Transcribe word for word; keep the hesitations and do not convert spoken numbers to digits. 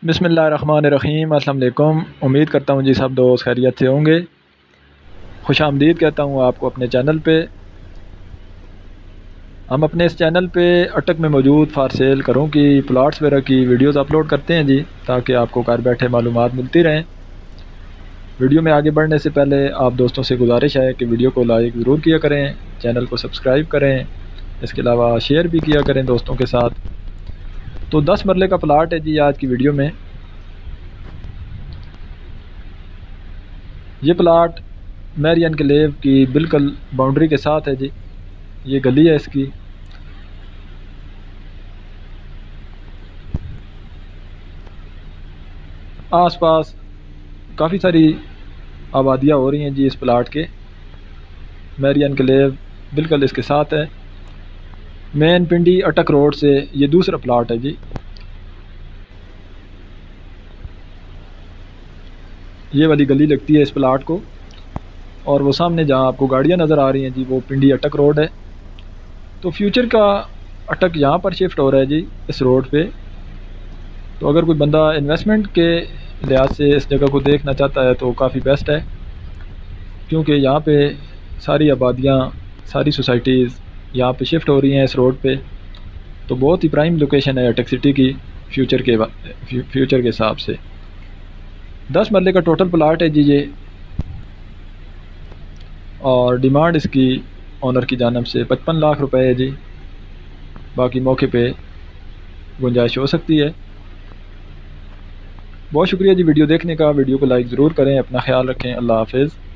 बिस्मिल्लाहिर्रहमानिर्रहीम। अस्सलाम वालेकुम। उम्मीद करता हूँ जी सब दोस्त खैरियत से होंगे। खुश आमदीद कहता हूँ आपको अपने चैनल पे। हम अपने इस चैनल पे अटक में मौजूद फार सेल करूँ की प्लाट्स वगैरह की वीडियोस अपलोड करते हैं जी, ताकि आपको घर बैठे मालूमात मिलती रहें। वीडियो में आगे बढ़ने से पहले आप दोस्तों से गुजारिश है कि वीडियो को लाइक ज़रूर किया करें, चैनल को सब्सक्राइब करें, इसके अलावा शेयर भी किया करें दोस्तों के साथ। तो दस मरले का प्लाट है जी आज की वीडियो में। ये प्लाट मैरी एनक्लेव की बिल्कुल बाउंड्री के साथ है जी। ये गली है इसकी। आसपास काफ़ी सारी आबादियाँ हो रही हैं जी इस प्लाट के। मैरी एनक्लेव बिल्कुल इसके साथ है। मेन पिंडी अटक रोड से ये दूसरा प्लाट है जी। ये वाली गली लगती है इस प्लाट को, और वो सामने जहाँ आपको गाड़ियाँ नज़र आ रही हैं जी वो पिंडी अटक रोड है। तो फ्यूचर का अटक यहाँ पर शिफ्ट हो रहा है जी इस रोड पे। तो अगर कोई बंदा इन्वेस्टमेंट के लिहाज से इस जगह को देखना चाहता है तो काफ़ी बेस्ट है, क्योंकि यहाँ पे सारी आबादियाँ, सारी सोसाइटीज़ यहाँ पे शिफ्ट हो रही हैं इस रोड पे। तो बहुत ही प्राइम लोकेशन है अटक सिटी की फ्यूचर के फ्यूचर के हिसाब से। दस मरले का टोटल प्लाट है जी ये, और डिमांड इसकी ऑनर की जानब से पचपन लाख रुपए है जी। बाकी मौके पे गुंजाइश हो सकती है। बहुत शुक्रिया जी वीडियो देखने का। वीडियो को लाइक ज़रूर करें। अपना ख्याल रखें। अल्लाह हाफिज़।